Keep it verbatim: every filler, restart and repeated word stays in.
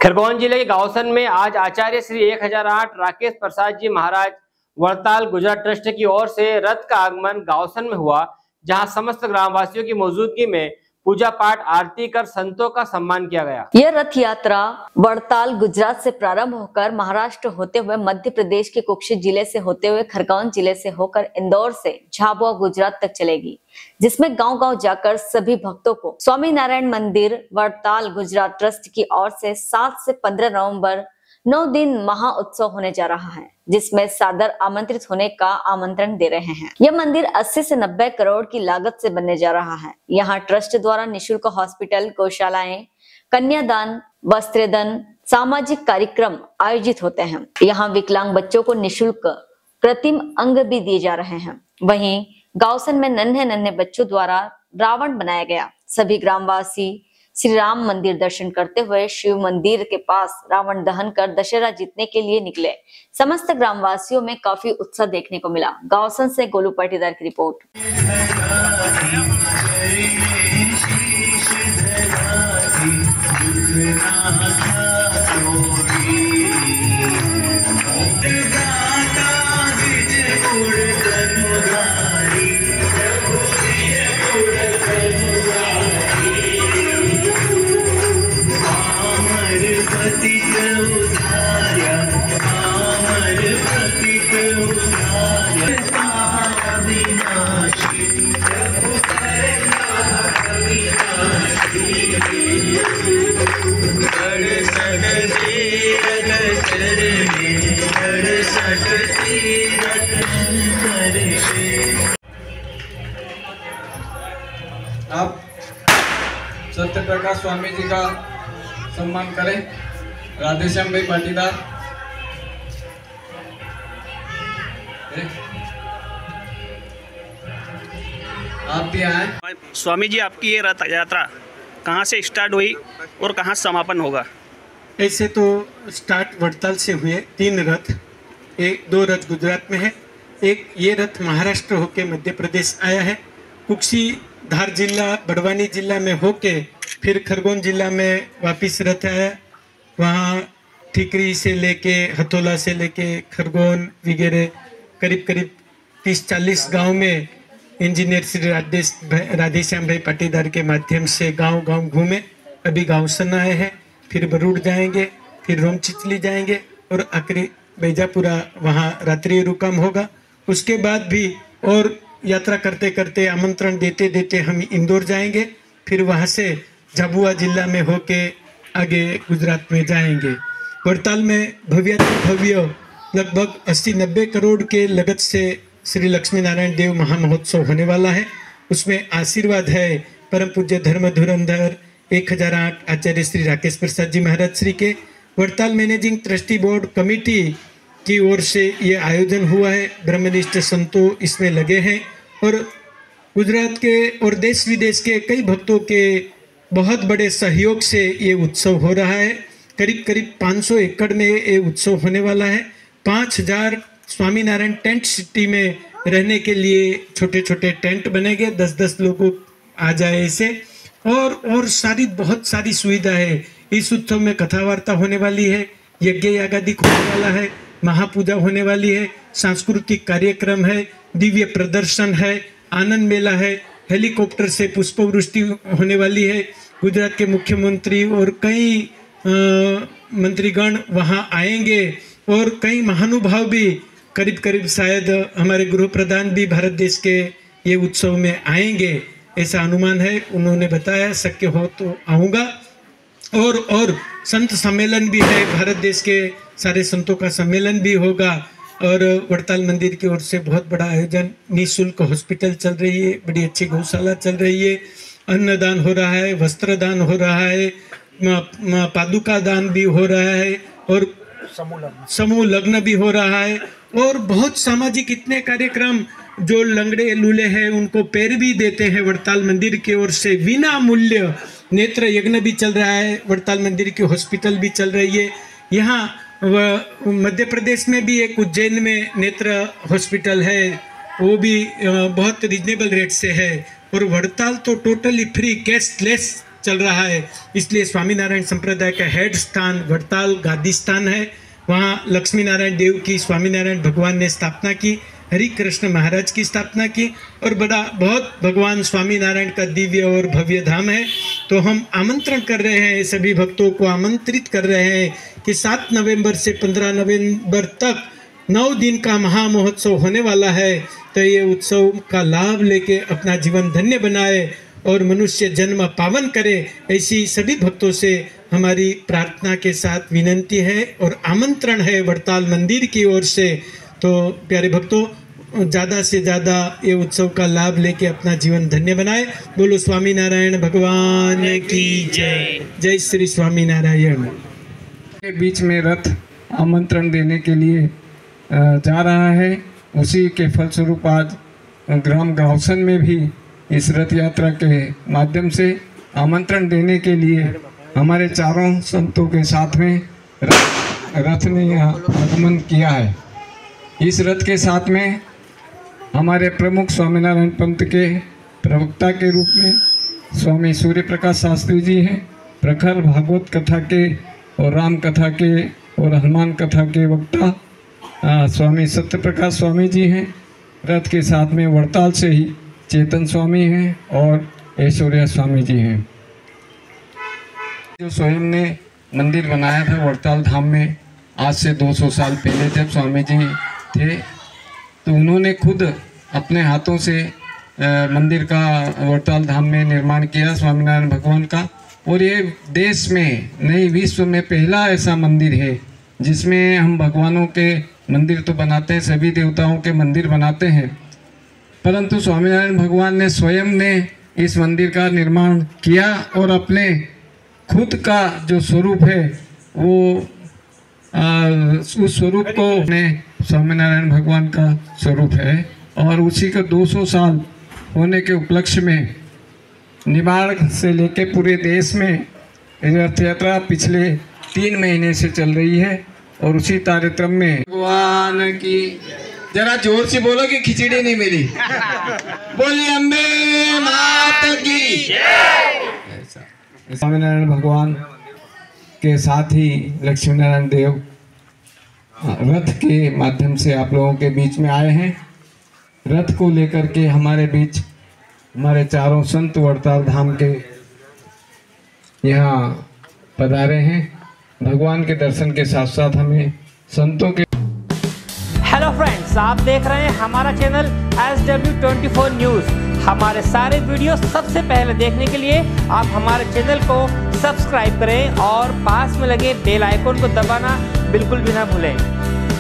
खरगोन जिले के गावसन में आज आचार्य श्री एक हजार आठ राकेश प्रसाद जी महाराज वड़ताल गुजरात ट्रस्ट की ओर से रथ का आगमन गावसन में हुआ, जहां समस्त ग्रामवासियों की मौजूदगी में पूजा पाठ आरती कर संतों का सम्मान किया गया। यह रथ यात्रा वड़ताल गुजरात से प्रारंभ होकर महाराष्ट्र होते हुए मध्य प्रदेश के कुक्षी जिले से होते हुए खरगोन जिले से होकर इंदौर से झाबुआ गुजरात तक चलेगी, जिसमें गांव-गांव जाकर सभी भक्तों को स्वामी नारायण मंदिर वड़ताल गुजरात ट्रस्ट की ओर से सात से पंद्रह नवंबर नौ दिन महा उत्सव होने जा रहा है, जिसमें सादर आमंत्रित होने का आमंत्रण दे रहे हैं। यह मंदिर अस्सी से नब्बे करोड़ की लागत से बनने जा रहा है। यहाँ ट्रस्ट द्वारा निशुल्क हॉस्पिटल, गौशालाएं, कन्यादान, वस्त्रदान, सामाजिक कार्यक्रम आयोजित होते हैं। यहाँ विकलांग बच्चों को निशुल्क कृत्रिम अंग भी दिए जा रहे हैं। वहीं गावसन में नन्हे नन्हे बच्चों द्वारा रावण बनाया गया। सभी ग्रामवासी श्री राम मंदिर दर्शन करते हुए शिव मंदिर के पास रावण दहन कर दशहरा जीतने के लिए निकले। समस्त ग्रामवासियों में काफी उत्साह देखने को मिला। गावसन से गोलू पाटीदार की रिपोर्ट। आप सत्य प्रकाश स्वामी जी का सम्मान करें। राधेश्याम भाई पाटीदार, आप भी आए। स्वामी जी, आपकी ये रथ यात्रा कहाँ से स्टार्ट हुई और कहाँ समापन होगा? ऐसे तो स्टार्ट वड़ताल से हुए तीन रथ, एक दो रथ गुजरात में है, एक ये रथ महाराष्ट्र होके मध्य प्रदेश आया है। कुक्षी धार जिला बड़वानी जिला में होके फिर खरगोन जिला में वापस रथ आया। वहाँ ठीकरी से लेके हथोला से लेके खरगोन वगैरह करीब करीब तीस चालीस गांव में इंजीनियर श्री राधेश राधेश्याम भाई पाटीदार के माध्यम से गांव गांव घूमे। अभी गावसन आए हैं, फिर बरूड जाएंगे, फिर रोम चिचली जाएंगे और आखिरी बैजापुरा वहाँ रात्रि रुकाम होगा। उसके बाद भी और यात्रा करते करते आमंत्रण देते देते हम इंदौर जाएंगे, फिर वहाँ से झाबुआ जिला में होके आगे गुजरात में जाएंगे। वड़ताल में भव्य भव्य लगभग अस्सी नब्बे करोड़ के लागत से श्री लक्ष्मी नारायण देव महामहोत्सव होने वाला है। उसमें आशीर्वाद है परम पूज्य धर्म धुरंधर एक हजार आठ आचार्य श्री राकेश प्रसाद जी महाराज श्री के। Vadtal managing trustee board committee की ओर से ये आयोजन हुआ है। ब्रह्मनिष्ठ संतों इसमें लगे हैं और गुजरात के और देश विदेश के कई भक्तों के बहुत बड़े सहयोग से ये उत्सव हो रहा है। करीब करीब पाँच सौ एकड़ में ये उत्सव होने वाला है। पाँच हजार स्वामीनारायण टेंट सिटी में रहने के लिए छोटे छोटे टेंट बनेंगे, दस दस लोगों आ जाए ऐसे, और और सारी बहुत सारी सुविधा है। इस उत्सव में कथा वार्ता होने वाली है, यज्ञ यागादि होने वाला है, महापूजा होने वाली है, सांस्कृतिक कार्यक्रम है, दिव्य प्रदर्शन है, आनंद मेला है, हेलीकॉप्टर से पुष्पवृष्टि होने वाली है। गुजरात के मुख्यमंत्री और कई मंत्रीगण वहाँ आएंगे और कई महानुभाव भी, करीब करीब शायद हमारे गृह प्रधान भी भारत देश के ये उत्सव में आएंगे, ऐसा अनुमान है। उन्होंने बताया शक्य हो तो आऊँगा। और और संत सम्मेलन भी है, भारत देश के सारे संतों का सम्मेलन भी होगा। और वड़ताल मंदिर की ओर से बहुत बड़ा आयोजन, निःशुल्क हॉस्पिटल चल रही है, बड़ी अच्छी गौशाला चल रही है, अन्नदान हो रहा है, वस्त्रदान हो रहा है, पादुका दान भी हो रहा है और समूह लग्न भी हो रहा है और बहुत सामाजिक इतने कार्यक्रम। जो लंगड़े लूले हैं उनको पैर भी देते हैं वड़ताल मंदिर की ओर से विना मूल्य। नेत्र यज्ञ भी चल रहा है, वड़ताल मंदिर की हॉस्पिटल भी चल रही है। यहाँ मध्य प्रदेश में भी एक उज्जैन में नेत्र हॉस्पिटल है, वो भी बहुत रिजनेबल रेट से है। और वड़ताल तो टोटली फ्री कैशलेस चल रहा है, इसलिए स्वामीनारायण संप्रदाय का हेड स्थान वड़ताल गादी स्थान है। वहाँ लक्ष्मी नारायण देव की स्वामीनारायण भगवान ने स्थापना की, हरि कृष्ण महाराज की स्थापना की और बड़ा बहुत भगवान स्वामीनारायण का दिव्य और भव्य धाम है। तो हम आमंत्रण कर रहे हैं, सभी भक्तों को आमंत्रित कर रहे हैं कि सात नवंबर से पंद्रह नवंबर तक नौ दिन का महामहोत्सव होने वाला है। तो ये उत्सव का लाभ लेके अपना जीवन धन्य बनाए और मनुष्य जन्म पावन करे, ऐसी सभी भक्तों से हमारी प्रार्थना के साथ विनंती है और आमंत्रण है वड़ताल मंदिर की ओर से। तो प्यारे भक्तों, ज़्यादा से ज़्यादा ये उत्सव का लाभ लेके अपना जीवन धन्य बनाए। बोलो स्वामीनारायण भगवान की जय। जय श्री स्वामीनारायण। के बीच में रथ आमंत्रण देने के लिए जा रहा है, उसी के फलस्वरूप आज ग्राम गावसन में भी इस रथ यात्रा के माध्यम से आमंत्रण देने के लिए हमारे चारों संतों के साथ में रथ ने आगमन किया है। इस रथ के साथ में हमारे प्रमुख स्वामीनारायण पंथ के प्रवक्ता के रूप में स्वामी सूर्य प्रकाश शास्त्री जी हैं, प्रखर भागवत कथा के और राम कथा के और हनुमान कथा के वक्ता स्वामी सत्य प्रकाश स्वामी जी हैं। रथ के साथ में वड़ताल से ही चेतन स्वामी हैं और ऐश्वर्या स्वामी जी हैं। जो स्वयं ने मंदिर बनाया था वड़ताल धाम में आज से दो सौ साल पहले जब स्वामी जी थे, तो उन्होंने खुद अपने हाथों से आ, मंदिर का वड़ताल धाम में निर्माण किया स्वामीनारायण भगवान का। और ये देश में नहीं विश्व में पहला ऐसा मंदिर है जिसमें हम भगवानों के मंदिर तो बनाते हैं, सभी देवताओं के मंदिर बनाते हैं, परंतु स्वामीनारायण भगवान ने स्वयं ने इस मंदिर का निर्माण किया और अपने खुद का जो स्वरूप है वो आ, उस स्वरूप को ने स्वामीनारायण भगवान का स्वरूप है और उसी का दो सौ साल होने के उपलक्ष्य में निमाड़ से लेके पूरे देश में रथ यात्रा पिछले तीन महीने से चल रही है और उसी कार्यक्रम में भगवान की, जरा जोर से बोलो कि खिचड़ी नहीं मिली। बोलिए अम्बे मात की जय। स्वामीनारायण भगवान के साथ ही लक्ष्मी नारायण देव रथ के माध्यम से आप लोगों के बीच में आए हैं। रथ को लेकर के हमारे बीच हमारे चारों संत वड़ताल धाम के यहाँ पधारे हैं। भगवान के दर्शन के साथ साथ हमें संतों के। हेलो फ्रेंड्स, आप देख रहे हैं हमारा channel S W twenty four news. हमारे सारे वीडियो सबसे पहले देखने के लिए आप हमारे चैनल को सब्सक्राइब करें और पास में लगे बेल आइकन को दबाना बिल्कुल भी ना भूलें।